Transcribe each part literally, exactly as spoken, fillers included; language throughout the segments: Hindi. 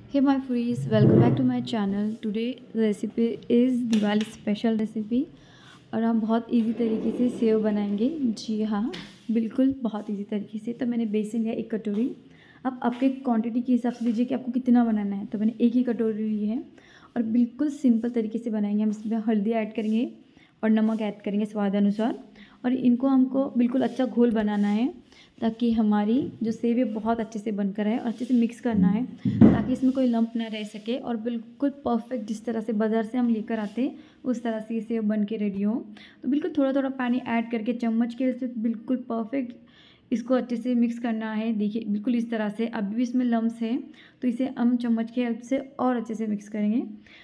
Hey my friends, welcome back to my channel. Today recipe is Diwali special recipe और हम बहुत इजी तरीके से सेव बनाएंगे। जी हाँ, बिल्कुल बहुत इजी तरीके से। तो मैंने बेसन लिया एक कटोरी। अब आपके क्वांटिटी के हिसाब से लीजिए कि आपको कितना बनाना है। तो मैंने एक ही कटोरी ली है और बिल्कुल सिंपल तरीके से बनाएंगे। हम इसमें हल्दी ऐड करेंगे और नमक ऐड करेंगे स्वाद अनुसार, और इनको हमको बिल्कुल अच्छा घोल बनाना है ताकि हमारी जो सेव है बहुत अच्छे से बनकर आए, और अच्छे से मिक्स करना है ताकि इसमें कोई लंप ना रह सके, और बिल्कुल परफेक्ट जिस तरह से बाज़ार से हम लेकर आते हैं उस तरह से ये सेव बन के रेडी हो। तो बिल्कुल थोड़ा थोड़ा पानी ऐड करके चम्मच के से बिल्कुल परफेक्ट इसको अच्छे से मिक्स करना है। देखिए बिल्कुल इस तरह से। अभी भी इसमें लम्स है तो इसे हम चम्मच की हेल्प से और अच्छे से मिक्स करेंगे।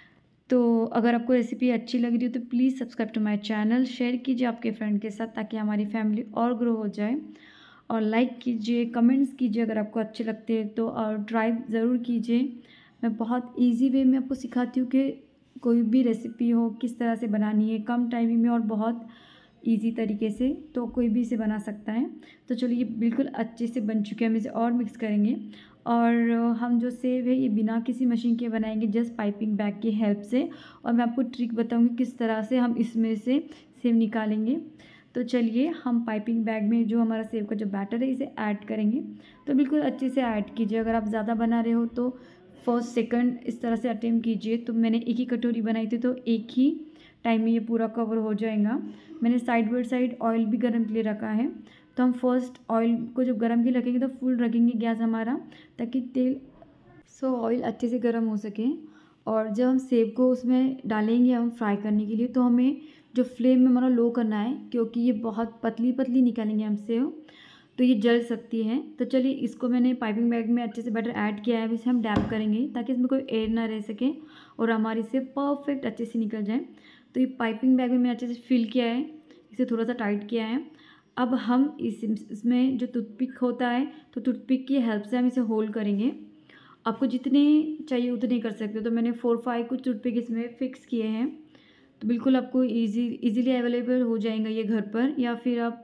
तो अगर आपको रेसिपी अच्छी लग रही हो तो please subscribe to my channel, share कीजिए आपके फ्रेंड के साथ ताकि हमारी फैमिली और ग्रो हो जाए, और लाइक कीजिए, कमेंट्स कीजिए अगर आपको अच्छे लगते हैं तो, और ट्राई ज़रूर कीजिए। मैं बहुत इजी वे में आपको सिखाती हूँ कि कोई भी रेसिपी हो किस तरह से बनानी है कम टाइम में और बहुत इजी तरीके से, तो कोई भी इसे बना सकता है। तो चलिए ये बिल्कुल अच्छे से बन चुके हैं, हम इसे और मिक्स करेंगे। और हम जो सेव है ये बिना किसी मशीन के बनाएंगे, जस्ट पाइपिंग बैग की हेल्प से। और मैं आपको ट्रिक बताऊंगी किस तरह से हम इसमें से सेव निकालेंगे। तो चलिए हम पाइपिंग बैग में जो हमारा सेव का जो बैटर है इसे ऐड करेंगे। तो बिल्कुल अच्छे से ऐड कीजिए। अगर आप ज़्यादा बना रहे हो तो फर्स्ट सेकंड इस तरह से अटेम्प्ट कीजिए। तो मैंने एक ही कटोरी बनाई थी तो एक ही टाइम में ये पूरा कवर हो जाएगा। मैंने साइड बाई साइड ऑयल भी गर्म के लिए रखा है। तो हम फर्स्ट ऑयल को जब गर्म के लिए रखेंगे तो फुल रखेंगे गैस हमारा, ताकि तेल सो ऑयल अच्छे से गर्म हो सके। और जब हम सेव को उसमें डालेंगे हम फ्राई करने के लिए, तो हमें जो फ्लेम में हमारा लो करना है, क्योंकि ये बहुत पतली पतली निकालेंगे हम सेव तो ये जल सकती है। तो चलिए इसको मैंने पाइपिंग बैग में अच्छे से बैटर ऐड किया है। अब इसे हम डैप करेंगे ताकि इसमें कोई एयर ना रह सके और हमारी सेव परफेक्ट अच्छे से निकल जाए। तो ये पाइपिंग बैग में मैंने अच्छे से फिल किया है, इसे थोड़ा सा टाइट किया है। अब हम इस इसमें जो टूथपिक होता है तो टूथपिक की हेल्प से हम इसे होल्ड करेंगे। आपको जितने चाहिए उतने कर सकते हो। तो मैंने फोर फाइव कुछ टूथपिक इसमें फिक्स किए हैं। तो बिल्कुल आपको इजी इजीली अवेलेबल हो जाएगा ये घर पर, या फिर आप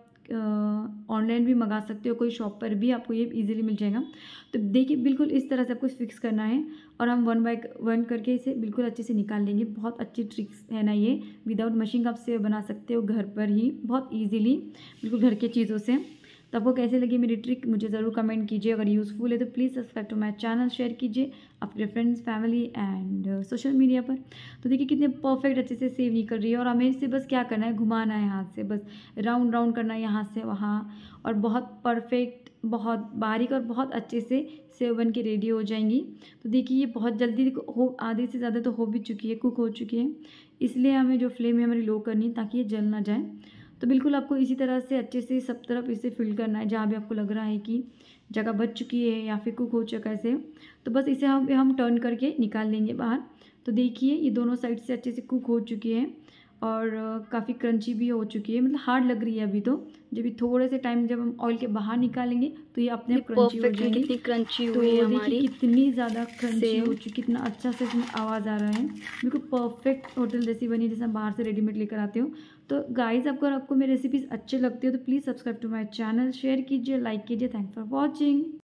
ऑनलाइन भी मंगा सकते हो, कोई शॉप पर भी आपको ये इजीली मिल जाएगा। तो देखिए बिल्कुल इस तरह से आपको फिक्स करना है और हम वन बाय वन करके इसे बिल्कुल अच्छे से निकाल लेंगे। बहुत अच्छी ट्रिक्स है ना ये, विदाउट मशीन का आप सेव बना सकते हो घर पर ही बहुत ईजिली, बिल्कुल घर के चीज़ों से। तो आपको कैसे लगी मेरी ट्रिक मुझे ज़रूर कमेंट कीजिए। अगर यूज़फुल है तो please subscribe to my channel, share कीजिए अपने friends, family and social media पर। तो देखिए कितने परफेक्ट अच्छे से सेव निकल रही है, और हमें इसे बस क्या करना है, घुमाना है हाथ से, बस राउंड राउंड करना है यहाँ से वहाँ, और बहुत परफेक्ट, बहुत बारीक और बहुत अच्छे से सेव बन के रेडी हो जाएंगी। तो देखिए ये बहुत जल्दी हो, आधे से ज़्यादा तो हो भी चुकी है, कुक हो चुकी है। इसलिए हमें जो फ्लेम है हमारी लो करनी है ताकि ये जल ना जाए। तो बिल्कुल आपको इसी तरह से अच्छे से सब तरफ इसे फिल करना है, जहाँ भी आपको लग रहा है कि जगह बच चुकी है या फिर कुक हो चुका है इसे, तो बस इसे हम हम टर्न करके निकाल लेंगे बाहर। तो देखिए ये दोनों साइड से अच्छे से कुक हो चुकी है और काफ़ी क्रंची भी हो चुकी है, मतलब हार्ड लग रही है अभी तो। जब भी थोड़े से टाइम जब हम ऑयल के बाहर निकालेंगे तो ये अपने आप क्रंची हो जाएगी। कितनी क्रंची तो हुई है हमारी, कितनी ज़्यादा क्रंची हो चुकी, कितना अच्छा से इसमें आवाज़ आ रहा है, बिल्कुल परफेक्ट होटल जैसी बनी जैसे हम बाहर से रेडीमेड लेकर आते हो। तो गाइस आपको अगर आपको मेरी रेसिपीज़ अच्छे लगती हो तो please subscribe to my channel, share कीजिए, लाइक कीजिए। Thanks for watching.